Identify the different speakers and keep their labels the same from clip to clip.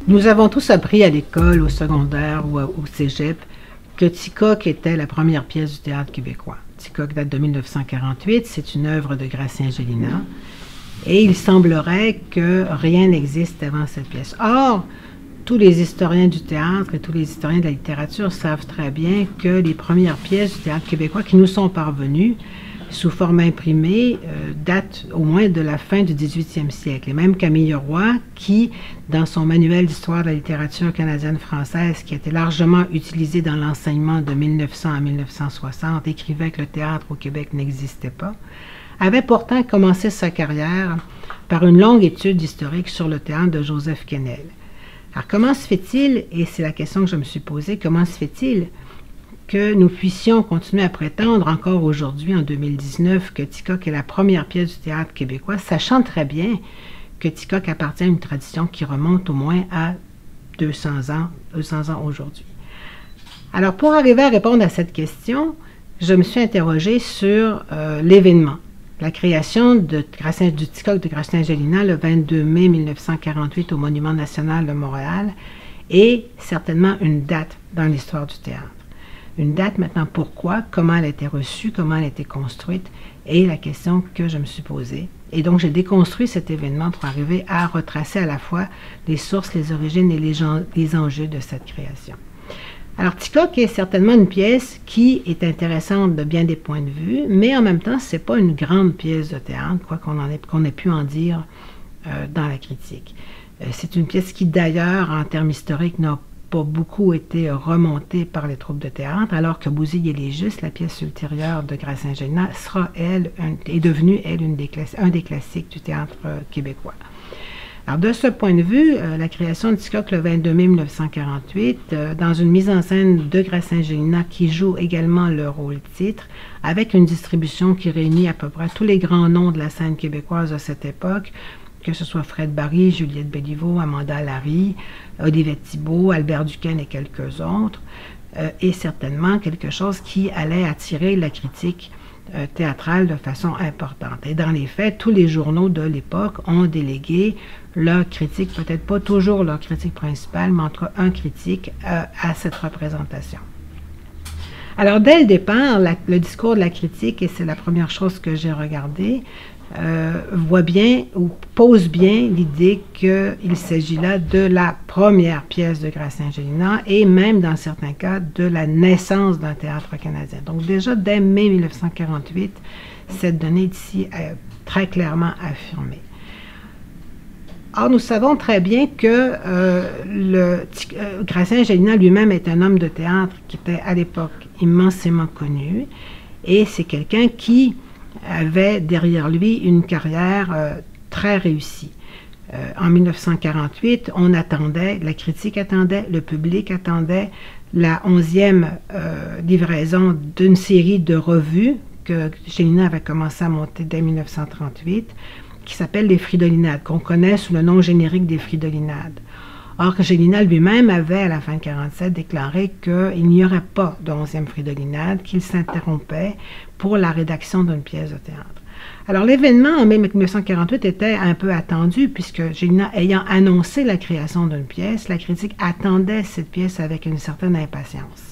Speaker 1: Nous avons tous appris à l'école, au secondaire ou au cégep que Ticoque était la première pièce du théâtre québécois. Ticoque date de 1948, c'est une œuvre de Gratien-Gélina, et il semblerait que rien n'existe avant cette pièce. Or, tous les historiens du théâtre et tous les historiens de la littérature savent très bien que les premières pièces du théâtre québécois qui nous sont parvenues sous forme imprimée datent au moins de la fin du 18e siècle. Et même Camille Roy, qui, dans son manuel d'histoire de la littérature canadienne-française, qui était largement utilisé dans l'enseignement de 1900 à 1960, écrivait que le théâtre au Québec n'existait pas, avait pourtant commencé sa carrière par une longue étude historique sur le théâtre de Joseph Quesnel. Alors comment se fait-il, et c'est la question que je me suis posée, comment se fait-il que nous puissions continuer à prétendre encore aujourd'hui, en 2019, que Ticoque est la première pièce du théâtre québécois, sachant très bien que Ticoque appartient à une tradition qui remonte au moins à 200 ans aujourd'hui. Alors, pour arriver à répondre à cette question, je me suis interrogée sur l'événement, la création du Ticoque de Gratien-Gélina le 22 mai 1948 au Monument national de Montréal est certainement une date dans l'histoire du théâtre. Une date maintenant, pourquoi, comment elle a été reçue, comment elle a été construite, est la question que je me suis posée. Et donc, j'ai déconstruit cet événement pour arriver à retracer à la fois les sources, les origines et les enjeux de cette création. Alors, Ticoque est certainement une pièce qui est intéressante de bien des points de vue, mais en même temps, ce n'est pas une grande pièce de théâtre, quoi qu'on ait pu en dire dans la critique. C'est une pièce qui, d'ailleurs, en termes historiques, n'a pas beaucoup été remontée par les troupes de théâtre, alors que Bousille et les Justes, la pièce ultérieure de Gratien-Gélina, est devenue, elle, un des classiques du théâtre québécois. Alors, de ce point de vue, la création de Ticoque le 22 mai 1948, dans une mise en scène de Gratien-Gélina qui joue également le rôle titre, avec une distribution qui réunit à peu près tous les grands noms de la scène québécoise de cette époque, que ce soit Fred Barry, Juliette Béliveau, Amanda Larry, Olivier Thibault, Albert Duquesne et quelques autres, et certainement quelque chose qui allait attirer la critique théâtrale de façon importante. Et dans les faits, tous les journaux de l'époque ont délégué leur critique, peut-être pas toujours leur critique principale, mais entre un critique à cette représentation. Alors, dès le départ, le discours de la critique, et c'est la première chose que j'ai regardée, voit bien ou pose bien l'idée qu'il s'agit là de la première pièce de Gratien-Gélina et même dans certains cas de la naissance d'un théâtre canadien. Donc déjà dès mai 1948, cette donnée ici est très clairement affirmée. Or, nous savons très bien que Gratien-Gélina lui-même est un homme de théâtre qui était à l'époque immensément connu et c'est quelqu'un qui avait derrière lui une carrière très réussie. En 1948, on attendait, la critique attendait, le public attendait la 11e livraison d'une série de revues que Gélina avait commencé à monter dès 1938, qui s'appelle Les Fridolinades, qu'on connaît sous le nom générique des Fridolinades. Or, Gélina lui-même avait, à la fin de 1947, déclaré qu'il n'y aurait pas de 11e Fridolinade, qu'il s'interrompait pour la rédaction d'une pièce de théâtre. Alors, l'événement en mai 1948 était un peu attendu, puisque Gélina ayant annoncé la création d'une pièce, la critique attendait cette pièce avec une certaine impatience.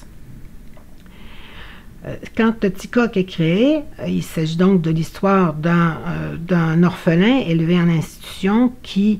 Speaker 1: Quand Ticoque est créé, il s'agit donc de l'histoire d'un orphelin élevé en institution qui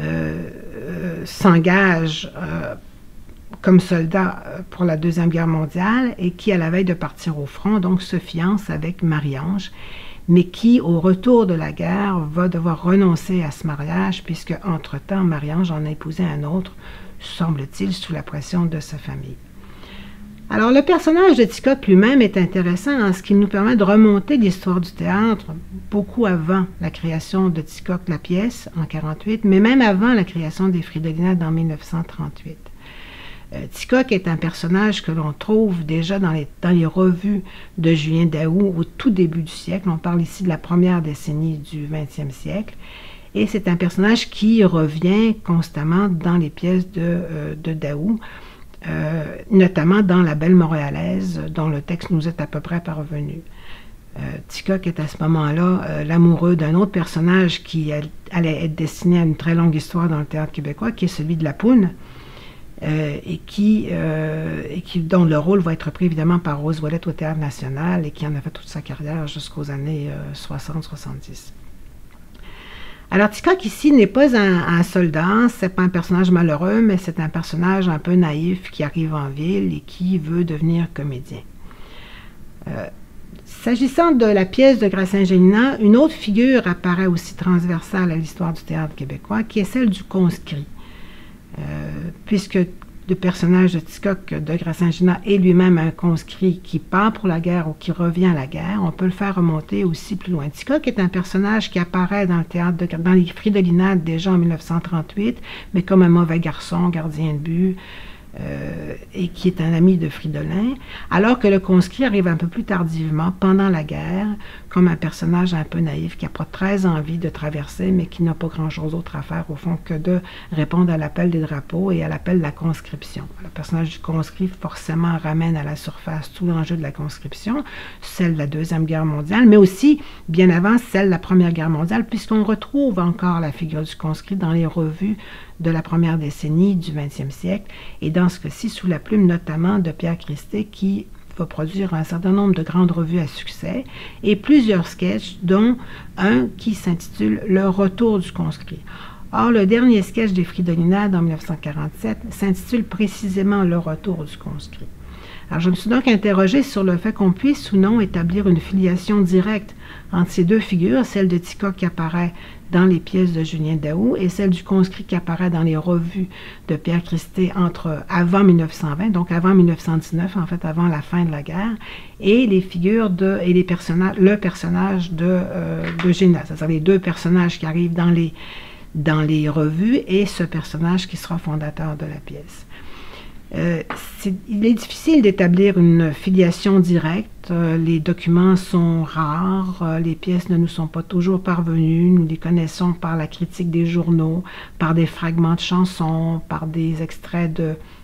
Speaker 1: s'engage comme soldat pour la Deuxième Guerre mondiale et qui, à la veille de partir au front, donc se fiance avec Marie-Ange, mais qui, au retour de la guerre, va devoir renoncer à ce mariage puisque, entre-temps, Marie-Ange en a épousé un autre, semble-t-il, sous la pression de sa famille. Alors, le personnage de Ticoque lui-même est intéressant en ce qu'il nous permet de remonter l'histoire du théâtre beaucoup avant la création de Ticoque, la pièce, en 1948, mais même avant la création des Fridolinades en 1938. Ticoque est un personnage que l'on trouve déjà dans les revues de Julien Daoust au tout début du siècle. On parle ici de la première décennie du 20e siècle. Et c'est un personnage qui revient constamment dans les pièces de Daoust, notamment dans La Belle Montréalaise, dont le texte nous est à peu près parvenu. Ticock est à ce moment-là l'amoureux d'un autre personnage qui allait être destiné à une très longue histoire dans le théâtre québécois, qui est celui de la Poune, dont le rôle va être pris évidemment par Rose Ouellette au Théâtre National et qui en a fait toute sa carrière jusqu'aux années 60-70. Alors Ticock ici n'est pas un soldat, c'est pas un personnage malheureux, mais c'est un personnage un peu naïf qui arrive en ville et qui veut devenir comédien. S'agissant de la pièce de Gratien Gélinas, une autre figure apparaît aussi transversale à l'histoire du théâtre québécois, qui est celle du conscrit. Puisque le personnage de Ticock de Gratien Gélinas est lui-même un conscrit qui part pour la guerre ou qui revient à la guerre, on peut le faire remonter aussi plus loin. Ticock est un personnage qui apparaît dans le théâtre, dans les Fridolинades déjà en 1938, mais comme un mauvais garçon, gardien de but, et qui est un ami de Fridolin, alors que le conscrit arrive un peu plus tardivement, pendant la guerre, comme un personnage un peu naïf qui n'a pas très envie de traverser, mais qui n'a pas grand-chose d'autre à faire, au fond, que de répondre à l'appel des drapeaux et à l'appel de la conscription. Le personnage du conscrit, forcément, ramène à la surface tout l'enjeu de la conscription, celle de la Deuxième Guerre mondiale, mais aussi, bien avant, celle de la Première Guerre mondiale, puisqu'on retrouve encore la figure du conscrit dans les revues de la première décennie du 20e siècle, et dans ce cas-ci, sous la plume notamment de Pierre Christé, qui va produire un certain nombre de grandes revues à succès, et plusieurs sketchs, dont un qui s'intitule « Le retour du conscrit ». Or, le dernier sketch des Fridolинades en 1947 s'intitule précisément « Le retour du conscrit ». Alors, je me suis donc interrogée sur le fait qu'on puisse ou non établir une filiation directe entre ces deux figures, celle de Ticock qui apparaît dans les pièces de Julien Daou et celle du conscrit qui apparaît dans les revues de Pierre Christé avant 1920, donc avant 1919, en fait avant la fin de la guerre, et le personnage de Gélinas, c'est-à-dire les deux personnages qui arrivent dans les revues et ce personnage qui sera fondateur de la pièce. Il est difficile d'établir une filiation directe, les documents sont rares, les pièces ne nous sont pas toujours parvenues, nous les connaissons par la critique des journaux, par des fragments de chansons, par des extraits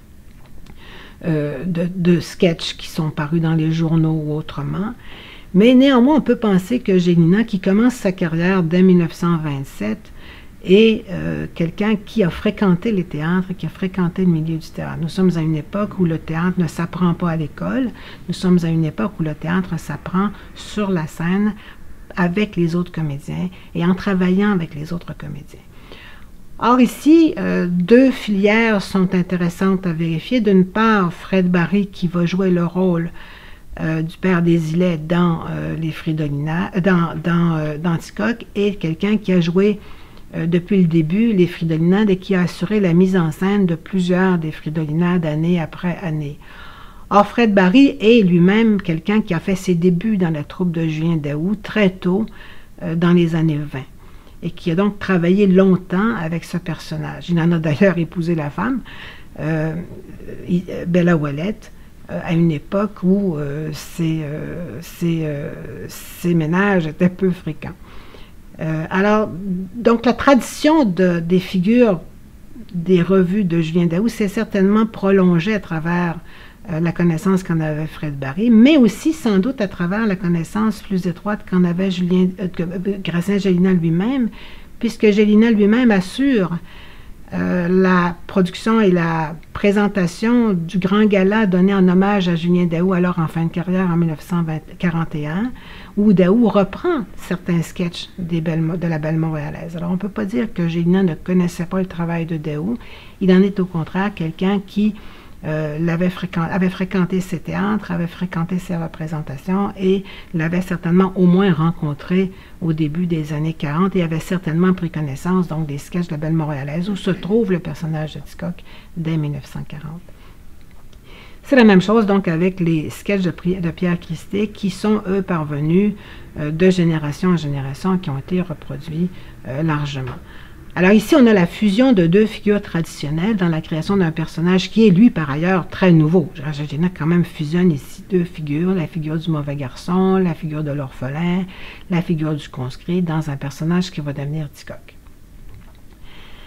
Speaker 1: de sketchs qui sont parus dans les journaux ou autrement. Mais néanmoins, on peut penser que Gélinas, qui commence sa carrière dès 1927, et quelqu'un qui a fréquenté les théâtres, qui a fréquenté le milieu du théâtre. Nous sommes à une époque où le théâtre ne s'apprend pas à l'école, nous sommes à une époque où le théâtre s'apprend sur la scène avec les autres comédiens et en travaillant avec les autres comédiens. Or ici, deux filières sont intéressantes à vérifier. D'une part, Fred Barry qui va jouer le rôle du père Desilets dans les Fridolинades, dans Ticock, et quelqu'un qui a joué depuis le début les Fridolинades et qui a assuré la mise en scène de plusieurs des Fridolинades année après année. Or, Fred Barry est lui-même quelqu'un qui a fait ses débuts dans la troupe de Julien Daou très tôt, dans les années 20, et qui a donc travaillé longtemps avec ce personnage. Il en a d'ailleurs épousé la femme, Bella Ouellette, à une époque où ces ménages étaient peu fréquents. Alors, donc la tradition des figures des revues de Julien Daou s'est certainement prolongée à travers la connaissance qu'en avait Fred Barry, mais aussi sans doute à travers la connaissance plus étroite qu'en avait Gratien Gélinas lui-même, puisque Gélinas lui-même assure la production et la présentation du grand gala donné en hommage à Julien Daou, alors en fin de carrière en 1941, où Daou reprend certains sketchs de la Belle Montréalaise. Alors on ne peut pas dire que Gélinas ne connaissait pas le travail de Daou, il en est au contraire quelqu'un qui avait fréquenté ses théâtres, avait fréquenté ses représentations et l'avait certainement au moins rencontré au début des années 40 et avait certainement pris connaissance donc des sketchs de la Belle Montréalaise où se trouve le personnage de Ticock dès 1940. C'est la même chose donc avec les sketchs de Pierre Christé qui sont eux parvenus de génération en génération qui ont été reproduits largement. Alors ici, on a la fusion de deux figures traditionnelles dans la création d'un personnage qui est, lui, par ailleurs, très nouveau. Gélinas quand même fusionne ici deux figures, la figure du mauvais garçon, la figure de l'orphelin, la figure du conscrit, dans un personnage qui va devenir Ticock.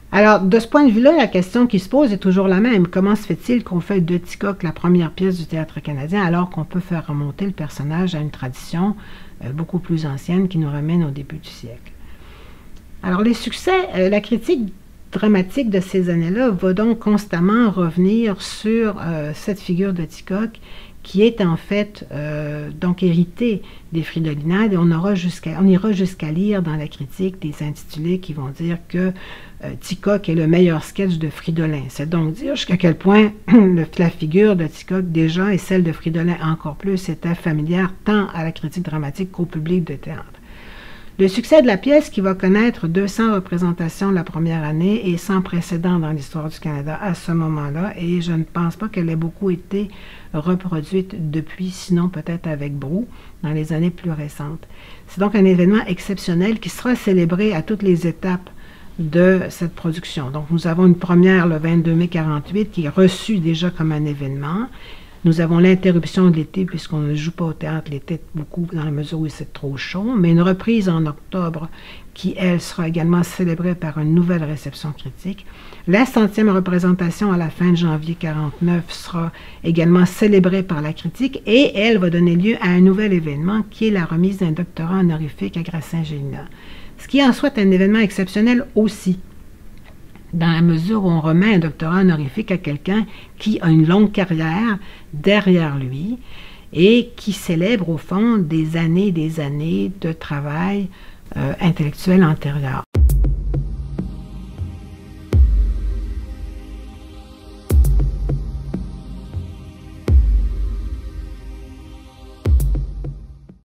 Speaker 1: Alors, de ce point de vue-là, la question qui se pose est toujours la même. Comment se fait-il qu'on fait de Ticoque la première pièce du théâtre canadien alors qu'on peut faire remonter le personnage à une tradition beaucoup plus ancienne qui nous ramène au début du siècle? Alors, les succès, la critique dramatique de ces années-là va donc constamment revenir sur cette figure de Ticoque qui est en fait donc héritée des Fridolinades, et on ira jusqu'à lire dans la critique des intitulés qui vont dire que Ticoque est le meilleur sketch de Fridolin. C'est donc dire jusqu'à quel point la figure de Ticoque déjà et celle de Fridolin encore plus était familière tant à la critique dramatique qu'au public de théâtre. Le succès de la pièce, qui va connaître 200 représentations la première année, est sans précédent dans l'histoire du Canada à ce moment-là, et je ne pense pas qu'elle ait beaucoup été reproduite depuis, sinon peut-être avec Brou, dans les années plus récentes. C'est donc un événement exceptionnel qui sera célébré à toutes les étapes de cette production. Donc nous avons une première le 22 mai 1948 qui est reçue déjà comme un événement. Nous avons l'interruption de l'été puisqu'on ne joue pas au théâtre l'été beaucoup dans la mesure où c'est trop chaud, mais une reprise en octobre qui, elle, sera également célébrée par une nouvelle réception critique. La 100e représentation à la fin de janvier 1949 sera également célébrée par la critique et elle va donner lieu à un nouvel événement qui est la remise d'un doctorat honorifique à Gracien-Gélina. Ce qui en soit un événement exceptionnel aussi, dans la mesure où on remet un doctorat honorifique à quelqu'un qui a une longue carrière derrière lui et qui célèbre au fond des années de travail intellectuel antérieur.